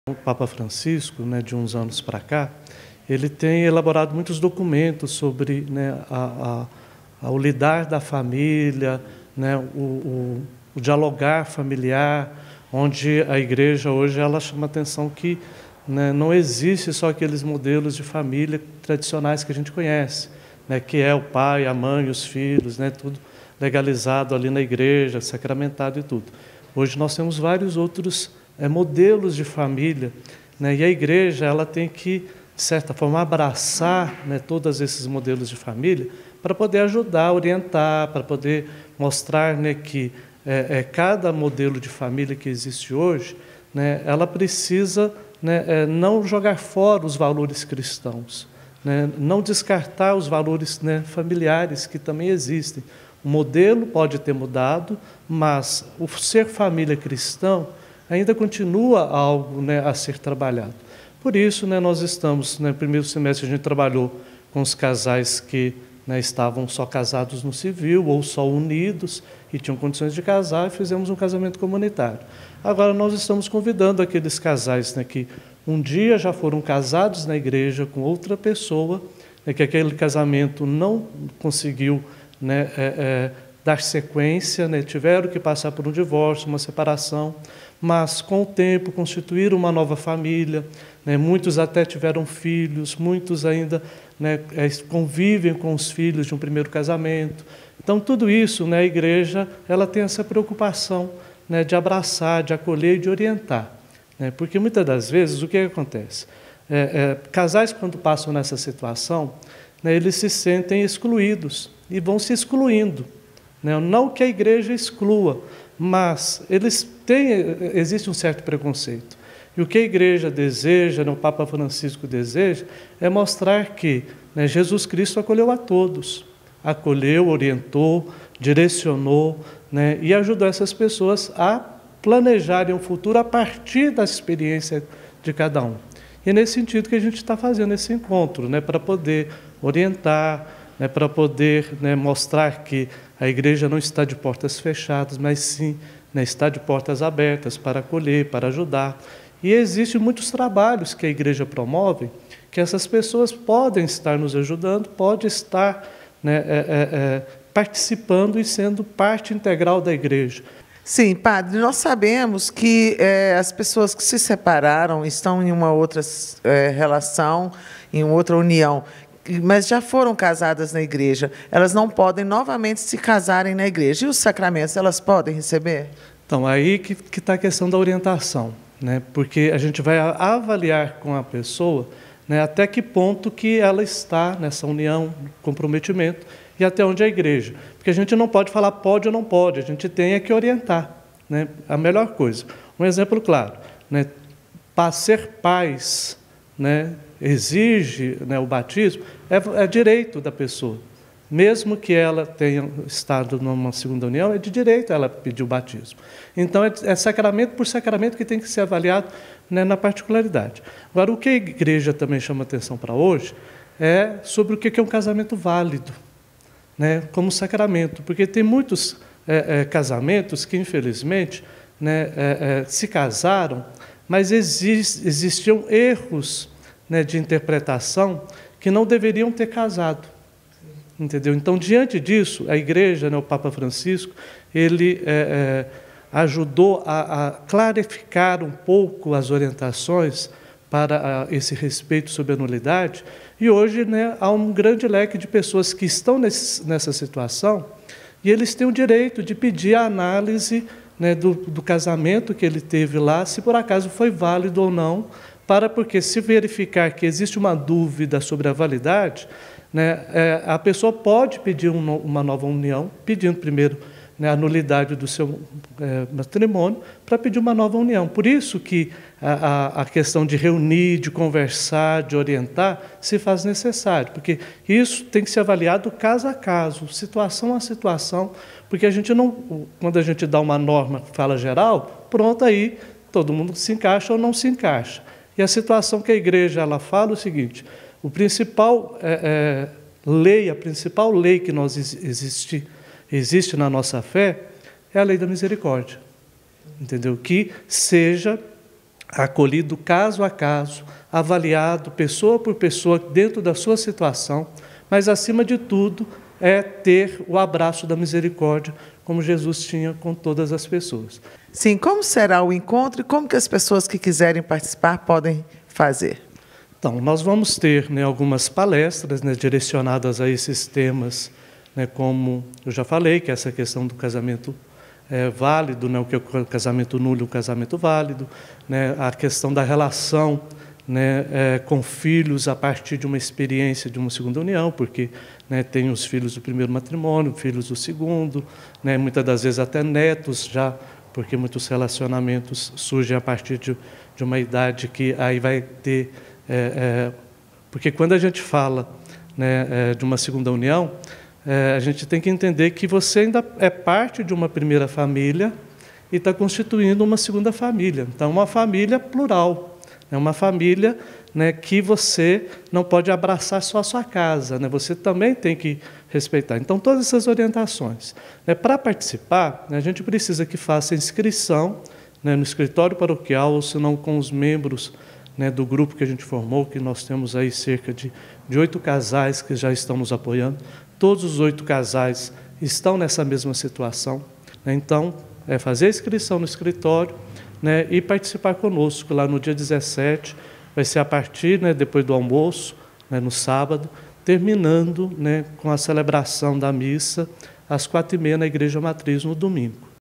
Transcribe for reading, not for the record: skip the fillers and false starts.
O Papa Francisco, né, de uns anos para cá, ele tem elaborado muitos documentos sobre, né, o lidar da família, né, o dialogar familiar, onde a igreja hoje ela chama atenção que, né, não existe só aqueles modelos de família tradicionais que a gente conhece, né, que é o pai, a mãe, os filhos, né, tudo legalizado ali na igreja, sacramentado e tudo. Hoje nós temos vários outros modelos de família, né, e a igreja ela tem que, de certa forma, abraçar, né, todos esses modelos de família para poder ajudar, orientar, para poder mostrar, né, que cada modelo de família que existe hoje, né, ela precisa, né, não jogar fora os valores cristãos, né, não descartar os valores, né, familiares que também existem. O modelo pode ter mudado, mas o ser família cristão ainda continua algo, né, a ser trabalhado. Por isso, né, nós estamos, no primeiro semestre, a gente trabalhou com os casais que, né, estavam só casados no civil ou só unidos e tinham condições de casar, e fizemos um casamento comunitário. Agora nós estamos convidando aqueles casais, né, que um dia já foram casados na igreja com outra pessoa, né, que aquele casamento não conseguiu, né, dar sequência, né, tiveram que passar por um divórcio, uma separação, mas com o tempo constituíram uma nova família, né, muitos até tiveram filhos, muitos ainda, né, convivem com os filhos de um primeiro casamento. Então tudo isso, né, a igreja ela tem essa preocupação, né, de abraçar, de acolher e de orientar, né, porque muitas das vezes o que acontece? Casais quando passam nessa situação, né, eles se sentem excluídos e vão se excluindo, né, não que a igreja exclua, mas existe um certo preconceito. E o que a igreja deseja, né, o Papa Francisco deseja, é mostrar que, né, Jesus Cristo acolheu a todos. Acolheu, orientou, direcionou, né, e ajudou essas pessoas a planejarem um futuro a partir da experiência de cada um. E é nesse sentido que a gente está fazendo esse encontro, né, para poder orientar, né, para poder, né, mostrar que a igreja não está de portas fechadas, mas sim, né, está de portas abertas para acolher, para ajudar. E existem muitos trabalhos que a igreja promove, que essas pessoas podem estar nos ajudando, podem estar, né, participando e sendo parte integral da igreja. Sim, padre, nós sabemos que as pessoas que se separaram estão em uma outra relação, em outra união, mas já foram casadas na igreja, elas não podem novamente se casarem na igreja. E os sacramentos, elas podem receber? Então, aí que está a questão da orientação, né? Porque a gente vai avaliar com a pessoa, né, até que ponto que ela está nessa união, comprometimento, e até onde é a igreja. Porque a gente não pode falar pode ou não pode, a gente tem que orientar, né? A melhor coisa. Um exemplo claro, né? Para ser pais, né, exige, né, o batismo, é direito da pessoa. Mesmo que ela tenha estado numa segunda união, é de direito ela pedir o batismo. Então, é sacramento por sacramento que tem que ser avaliado, né, na particularidade. Agora, o que a igreja também chama atenção para hoje é sobre o que é um casamento válido, né, como sacramento. Porque tem muitos casamentos que, infelizmente, né, se casaram, mas existiam erros, né, de interpretação que não deveriam ter casado. Entendeu? Então, diante disso, a igreja, né, o Papa Francisco, ele ajudou a clarificar um pouco as orientações para esse respeito sobre a nulidade, e hoje, né, há um grande leque de pessoas que estão nessa situação, e eles têm o direito de pedir a análise, né, do casamento que ele teve lá, se por acaso foi válido ou não, porque se verificar que existe uma dúvida sobre a validade, né, a pessoa pode pedir uma nova união, pedindo primeiro, né, a nulidade do seu matrimônio, para pedir uma nova união. Por isso que a questão de reunir, de conversar, de orientar, se faz necessário, porque isso tem que ser avaliado caso a caso, situação a situação, porque a gente não, quando a gente dá uma norma que fala geral, pronto, aí todo mundo se encaixa ou não se encaixa. E a situação que a igreja ela fala é o seguinte: a principal lei que existe na nossa fé é a lei da misericórdia, entendeu? Que seja acolhido caso a caso, avaliado pessoa por pessoa dentro da sua situação, mas, acima de tudo, é ter o abraço da misericórdia, como Jesus tinha com todas as pessoas. Sim, como será o encontro e como que as pessoas que quiserem participar podem fazer? Então, nós vamos ter, né, algumas palestras, né, direcionadas a esses temas, né, como eu já falei, que é essa questão do casamento válido, né, o que é o casamento nulo e o casamento válido, né, a questão da relação, né, com filhos a partir de uma experiência de uma segunda união, porque, né, tem os filhos do primeiro matrimônio, filhos do segundo, né, muitas das vezes até netos já, porque muitos relacionamentos surgem a partir de uma idade que aí vai ter... porque quando a gente fala, né, de uma segunda união, a gente tem que entender que você ainda é parte de uma primeira família e está constituindo uma segunda família. Então, uma família plural, é uma família, né, que você não pode abraçar só a sua casa, né, você também tem que respeitar. Então, todas essas orientações. Para participar, né, a gente precisa que faça inscrição, né, no escritório paroquial, ou se não com os membros, né, do grupo que a gente formou, que nós temos aí cerca de 8 casais que já estão nos apoiando. Todos os 8 casais estão nessa mesma situação, né? Então, fazer a inscrição no escritório, né, e participar conosco lá no dia 17, vai ser a partir, né, depois do almoço, né, no sábado, terminando, né, com a celebração da missa às 4h30 na Igreja Matriz no domingo.